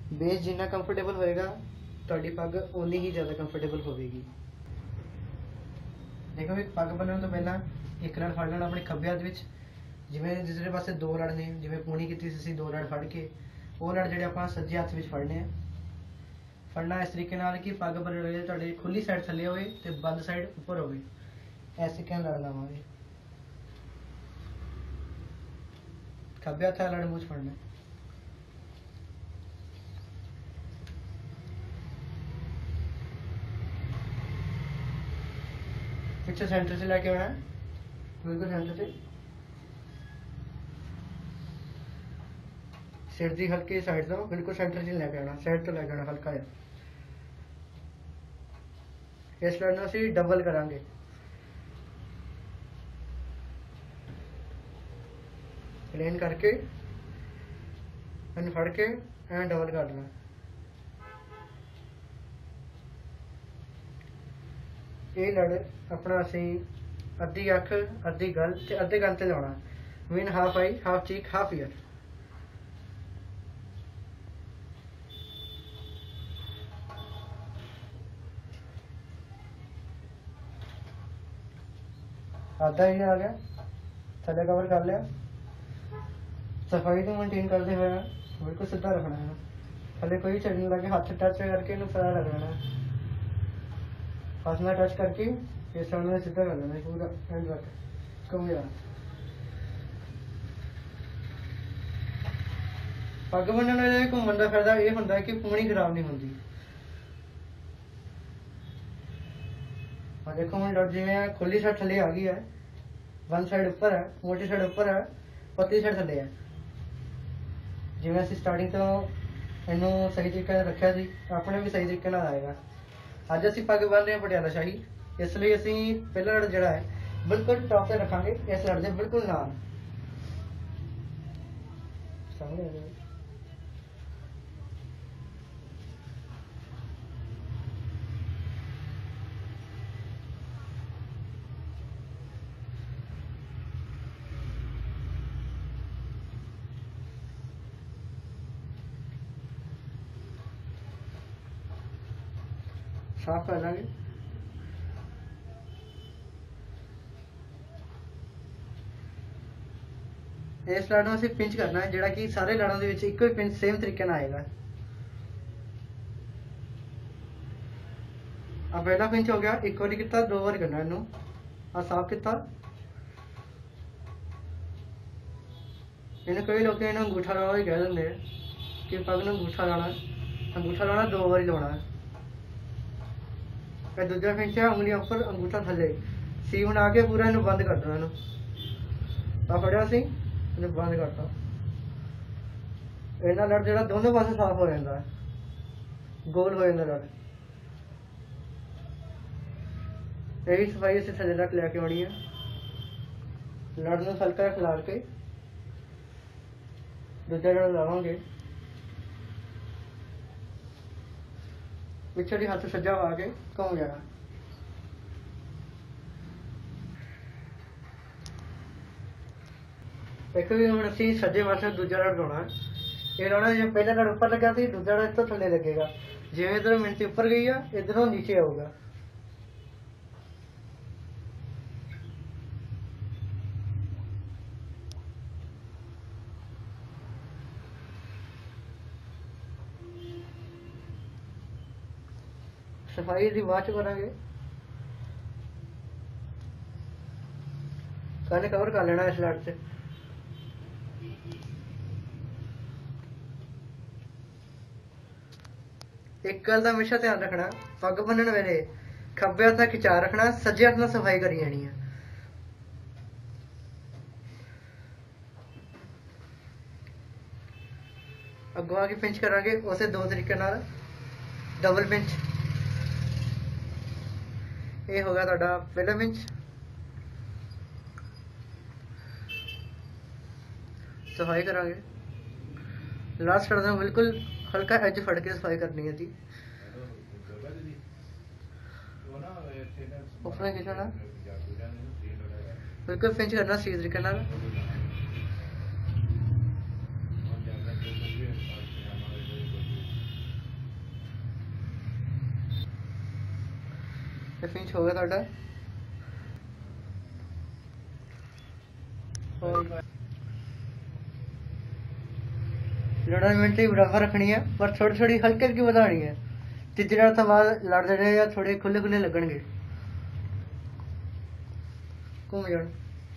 Base जिन्ना comfortable होएगा ਤੁਹਾਡੀ पग उन्नी ही ज़्यादा कंफर्टेबल होगी। देखो भी पग बनने तो पहला एक लड़ फड़ लेना अपने खब्बे हत्थ विच, जिवें जिसरे पासे दो लड़ ने, जिवें पूनी कीती सी दो लड़ फड़ के वो लड़ जिहड़े आपां सज्जे हत्थ विच फड़ने फड़ना इस तरीके नाल कि पग बने रहे तुहाडी खुली साइड थल्ले होवे ते बंद साइड उपर होवे। इस तरीके नाल लड़ लावांगे। खब्बे हत्थ लड़ मूंह च फड़ना, पिछे सेंटर से लेके आना, बिल्कुल सेंटर से। सिर की हल्की साइड तो बिल्कुल सेंटर से लेके आना, साइड तो लेके आना हल्का है। इस लड़ असी डबल करांगे, प्लेन करके फड़ के एंड डबल कर देना। ये लड़ अपना असी अद्धी अख अद्धी गल ते अद्धे गल ते लाना, mean half eye half cheek half ear. आधा ही आ गया, थले कवर कर लिया। सफाई को मेनटेन करते हुए बिल्कुल सीधा रखना है, थले कोई चढ़ नहीं लगे, हाथ टच करके इन्हें फैला रख लेना, हाथ में टच करके ये सामने सीधा कर लेना पूरा एंड तक कम यार। पग बनने का घूमने का फायदा यह होंगे कि पूनी खराब नहीं होती। देखो हम लड़ जिमें खुली साइड थले आ गई है, वन साइड उपर है, मोटी साइड उपर है, पतली साइड थले है। जिमें असी स्टार्टिंग तो इनू सही तरीके रखा सी, अपने भी सही तरीके आएगा। अज असी पग बन रहे हैं पटियाला शाही, इसलिए असी पहला लड़ जड़ा है बिल्कुल टॉप से रखांगे, इस लड़ के बिल्कुल नाल सामने आ जाए। साफ कर लेंगे। इस लड़ में पिंच करना है जोड़ा कि सारे लड़ों के एक ही पिंच सेम तरीके आएगा। अब पहला पिंच हो गया, एक बार किया दो बार करना इनू, आ साफ किया। इन्हें कई लोग इन्हें अंगूठा लाना भी कह देंगे कि पग में अंगूठा लाना दो बार लाना है। फिर दूजा पिंच है उंगलियां उपर अंगूठा थले, सी बना के पूरा इन्हें बंद कर देना। इन्हू आ फड़िया सी इन्हें बंद करता, इन्ना लड़ जो दोनों पासे साफ हो जाता है, गोल हो जाता लड़। यही सफाई अस थले तक लैके आनी है, लड़ में हल्का खिलार के दूजा लड़ लावांगे। पिछड़ी हाथ सज्जा पा के घूम जाना। देखो भी हम असी सज्जे पासे दूजा लड़ लाना है। ये लाना जो पहला लड़ उपर लगा सी, दूजा लड़ तो थले लगेगा। जिवें इधरों मिनटी उपर गई है इधरों नीचे आऊगा। सफाई की बाद करेंगे, कल कवर कर लेना इस लड़ से। एक गल का हमेशा ध्यान रखना, पग बनने वेले खब्बे हत्थ खिचा रखना, सज्जे हत्थ नाल सफाई करी जानी है। अगों आके पिंच करांगे उस दो तरीके नाल, डबल पिंच। ये हो गया तुहाडा पहला पिंच। सफाई करांगे, लास्ट कर दें बिल्कुल हल्का एज फड़ के सफाई करनी है जी। ऊपर खिंचना बिल्कुल पिंच करना सही तरीके नाल। फिनिश हो गया ਤੁਹਾਡਾ। लड़ाई मिनट बराबर रखनी है पर थोड़ी थोड़ी हल्की हल्की बढ़ानी है। तीजे नाल तो बाद लड़ते रहे या थोड़े खुले खुले लगणगे घूम जान।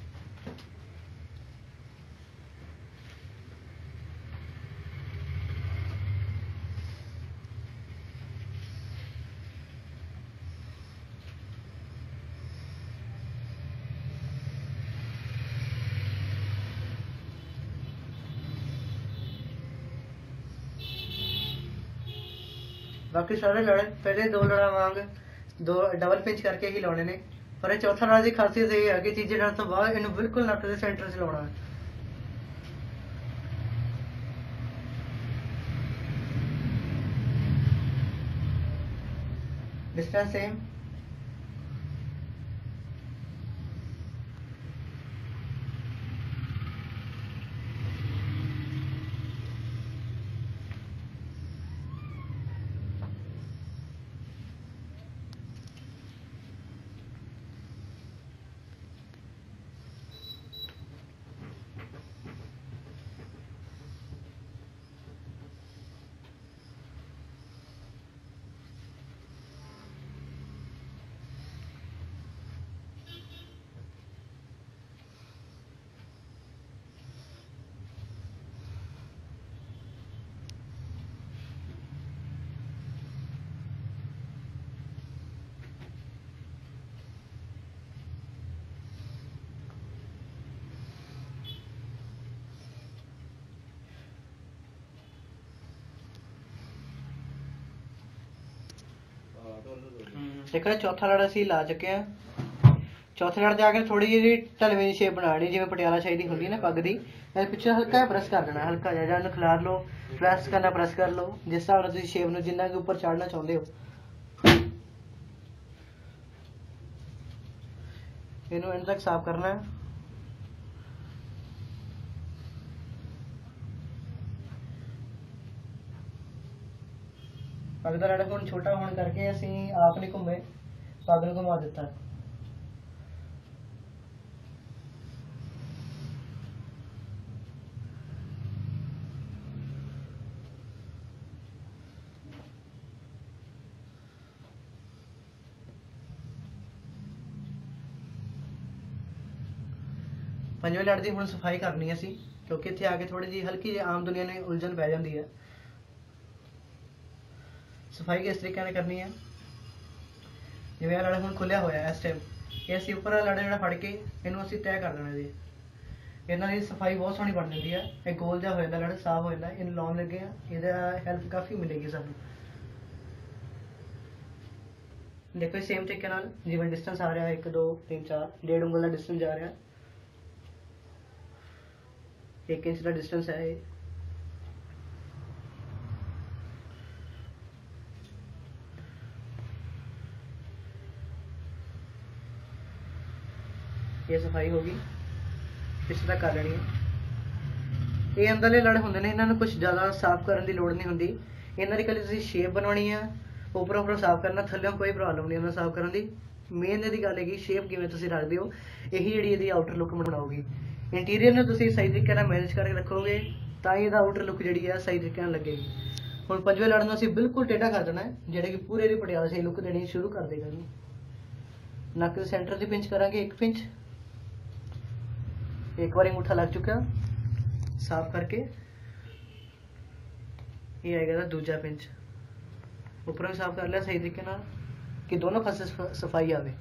बाकी सारे लड़े पहले दो लड़ा वांग दो डबल पिंच करके ही लाने ने पर चौथा लड़ की खासियत यही है कि तीजे लड़ तो बाद इन बिल्कुल नट के सेंटर से लाना है। Distance same. देखो चौथा लड़ असी ला चुके हैं। चौथे लड़ आके थोड़ी जी ढलवे की शेप बनानी जिवें पटियाला शाही दी हुंदी है ना पग दी। पिछे हल्का प्रेस कर देना, हल्का जिहा खिलार लो, प्रेस करना प्रेस कर लो जिस हिसाब नाल तुसीं शेप नूं जिन्ना कि उपर चाढ़ना चाहुंदे हो। इहनूं एंड तक साफ करना है। पग का लड़ हुण छोटा होने करके असीं आप नहीं घूमे, पग नूं घुमा दिता। पंजवें लड़ की हुण सफाई करनी असीं क्योंकि इत्थे आके थोड़ी जी हल्की जी आम दुनिया ने उलझन पै जाती है। सफाई किस तरीके ने करनी है जिवें लड़ हुण खुलिया होया इस टाइम ये असीं उपर लड़ जिहड़ा फड़ के इहनूं असीं तय कर देना जी। इन्हां दी सफाई बहुत सोहनी बन जाती है। एक गोल जिहा हो जांदा लड़ साफ हो जांदा। इहनूं लाउण लगे आ इहदा हैल्प काफ़ी मिलेगी सानूं। देखो सेम तरीके नाल जिवें डिस्टेंस आ रहा है 1 2 3 4 1.5 ਉਂਗਲ का डिस्टेंस जा रहा है। 1 इंच का डिस्टेंस है ये। ये सफाई होगी पिछले तक कर लेनी है। ये अंदरले लड़ होंदे ने इन्हां नूं कुछ ज़्यादा साफ करने की लोड़ नहीं होंदी। इन्हां दी कल्ली तुसीं शेप बनवानी है, उपरों उपरों साफ करना, थल्लों कोई प्रॉब्लम नहीं इन्हां साफ करने की। मेन इहदी गल है कि शेप किवें तुसीं रखदे हो यही जिहड़ी इहदी आउटर लुक बनाऊगी। इंटीरियर नूं तुसीं सही तरीके नाल मैनेज करके रखोगे तां ही इहदा आउटर लुक जिहड़ी है सही तरीके नाल लगेगी। हुण पंजवें लड़ नूं असीं बिल्कुल टेढ़ा कर देना है जिहड़ा कि पूरे दी पटियाला सही लुक देनी शुरू कर देगा। नक दे सेंटर ते पिंच करांगे 1 पिंच। एक बार अंगूठा लग चुका साफ करके ये आएगा था दूजा पिंच। ऊपर भी साफ कर लिया सही तरीके नाल कि दोनों पासे सफाई आवे।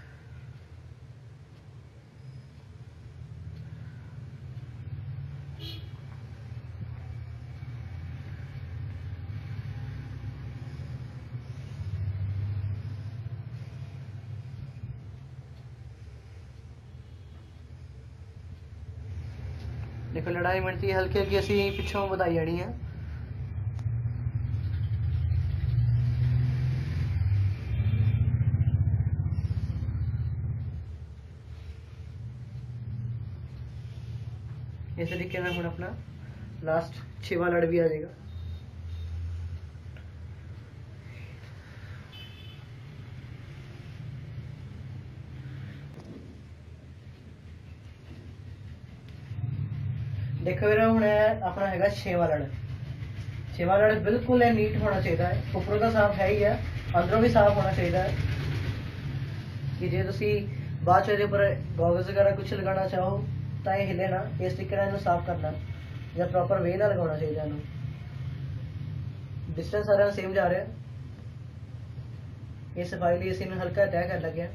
देखो लड़ाई मिनती हल्की हल्की असी पिछों बताई जानी है। इस तरीके में हम अपना लास्ट 6वां लड़ भी आ जाएगा। देखो ਵੀਰੇ ਹੁਣ अपना हैगा छेवां लड़। छेवां लड़ बिल्कुल नीट होना चाहिए है, उपरों तो साफ है ही है, अंदरों भी साफ होना चाहिए है कि जे तुसी बाद च पर गॉगल्स वगैरह कुछ लगाना चाहो तो ये हिले ना, इस तरीके इन्हू साफ करना या प्रॉपर वे ना लगाना चाहिए इन्हू। डिस्टेंस सारा सेम जा रहा है। ये सफाई लिए इसी हल्का तय कर लगे।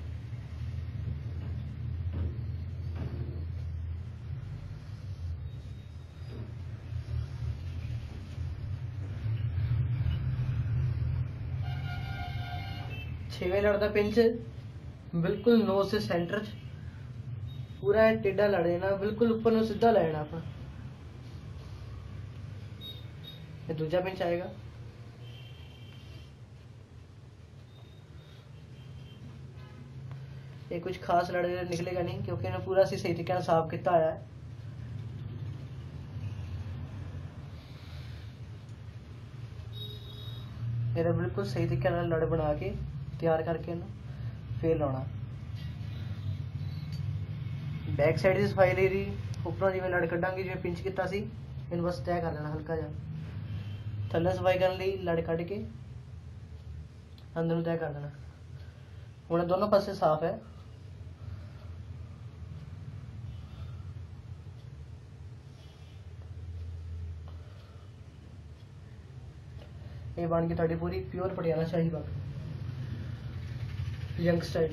छेवें लड़ का पिंच बिल्कुल नोज से सेंटर पूरा टेढ़ा लड़ लेना, बिल्कुल ऊपर नु सीधा ले लेना अपना। ये दूजा पिंच आएगा। ये कुछ खास लड़ निकलेगा नहीं क्योंकि इन्हें पूरा सी सही तरीके साफ किया है। ये बिल्कुल सही तरीके लड़ बना के तैयार करके फिर लाना। बैक साइड की सफाई ले रही, उपरों जिवें लड़ कढ़ांगे जिवें पिंच किया सी, इन बस तय कर लेना हल्का जा। थल्ले सफाई करने लिए लड़ कढ़ के अंदर तय कर देना। हुण दोनों पासे साफ है। ये बन गई तुहाडी पूरी प्योर पटियाला शाही पग यंग स्टाइल।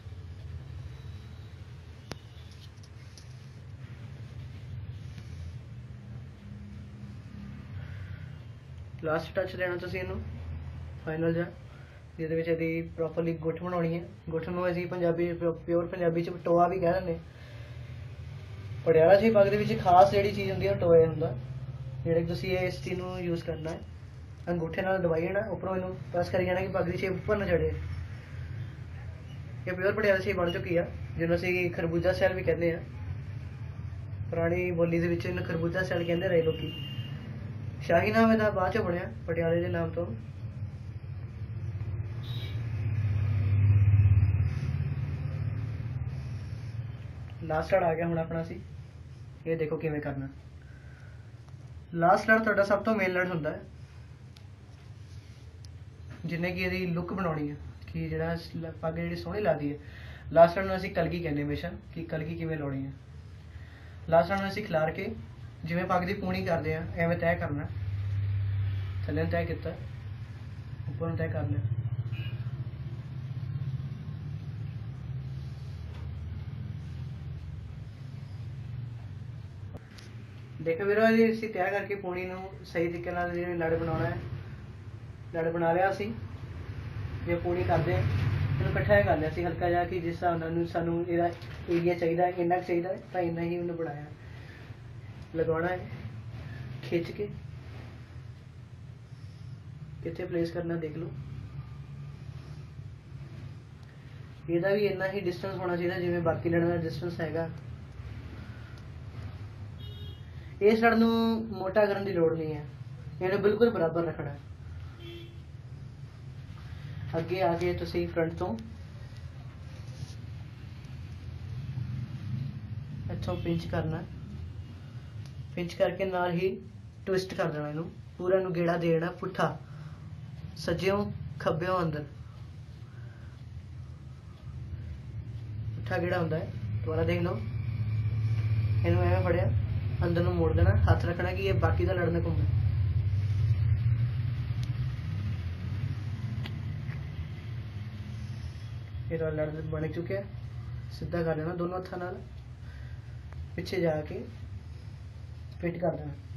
लास्ट टच देना तुसीं इहनूं फाइनल जा, जिहदे विच इहदी प्रॉपरली गुठ बनाउणी है। गुठ नूं असीं पंजाबी प्योर पंजाबी च टोआ भी कह दिंदे। पटियाला शाही पग दे विच खास जिहड़ी चीज़ हुंदी है टोए हुंदा, जिहड़े तुसीं इस चीज़ नूं यूज़ करना है। अंगूठे नाल दबाई जाना, उपरों इहनूं प्रेस करी जाना कि पग दी शेप ऊपर ना चढ़े। ये प्योर पटियाला शाही बन चुकी है, जिन्होंने असीं खरबूजा स्टाइल भी कहते हैं। पुरानी बोली दे विच इहनूं खरबूजा स्टाइल कहते रहे लोग। शाही नाम इहदा बाद चों बनिया पटियाले के नाम तो। लास्ट लड़ आ गया हुण अपना सी। ये देखो किवें करना। लास्ट लड़ तुहाडा सब तो मेन लड़ हुंदा है, जिन्हें कि इहदी लुक बनाउणी है कि जिहड़ा पग जिहड़ी सोहणी लगदी है। लास्ट लड़ नूं असीं कलगी कहंदे हमेशा कि कलगी किवें लाउणी है। लास्ट लड़ नूं असीं खिलार के जिवें पग दी पूणी करदे आ एवें तय करना। थल्ले तय किया, ऊपर तय कर लिया। देखो वीरो इसी तय करके पूणी नूं सही तरीके नाल जिवें लड़ बनाउणा है, लड़ बना लिया असीं। जे पूणी करदे इहनूं इकट्ठा कर लिया हल्का जा कि जिस हिसाब नाल सानूं इहदा एरिया चाहिए इन्ना चाहिए तो इन्ना ही उन्हें बनाया। लगवाना है खिंच के, कितने प्लेस करना देख लो। ਇਹਦਾ भी इन्ना ही डिस्टेंस होना चाहिए जिवें बाकी लड़ां दा डिस्टेंस हैगा। इस लड़ नूं मोटा करने की लोड़ नहीं है, इन्हें बिल्कुल बराबर रखना है। अगे आके तुसीं फ्रंट तो इत्थों पिंच करना, पिंच करके नाल ही ट्विस्ट कर देना। इनू पूरा इनू गेड़ा दे देना पुट्ठा, सज्जियों खब्बियों अंदर पुट्ठा गेड़ा होंदा है। दोबारा देख लो, इनू एवें फड़िया अंदर नू मोड़ देना, हाथ रखना कि ये बाकी का लड़ने घूमे। फिर लड़ बन चुके हैं, सीधा कर देना दोनों हत्थों नाल, पिछे जाके फिट कर देना।